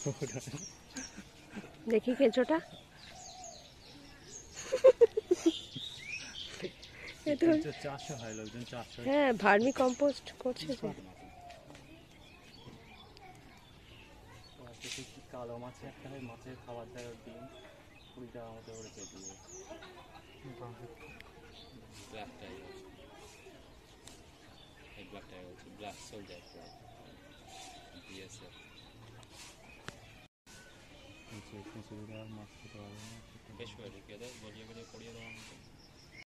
দেখি কেঁচোটা। হ্যাঁ, vermi compost করছে যে। কালো মাছের একটা মাছের খাবার দেওয়ার ডিম 20 টাকা মতো করে কেজি। ব্ল্যাকটাই এই ব্ল্যাকটাই হচ্ছে ব্ল্যাক সোলজার বিএসএফ। মাছ খেতে পারবে না বেশ করে ঢুকিয়ে দেয়, গলিয়ে গলিয়ে পড়িয়ে দেওয়ার মতো।